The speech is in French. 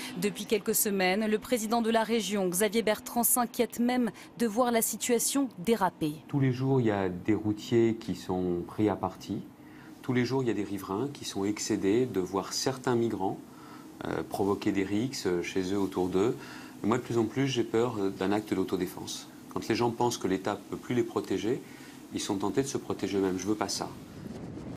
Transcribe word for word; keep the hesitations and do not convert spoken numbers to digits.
Depuis quelques semaines, le président de la région, Xavier Bertrand, s'inquiète même de voir la situation déraper. Tous les jours, il y a des routiers qui sont pris à partie. Tous les jours, il y a des riverains qui sont excédés de voir certains migrants euh, provoquer des rixes chez eux, autour d'eux. Moi, de plus en plus, j'ai peur d'un acte d'autodéfense. Quand les gens pensent que l'État ne peut plus les protéger, ils sont tentés de se protéger eux-mêmes. Je ne veux pas ça.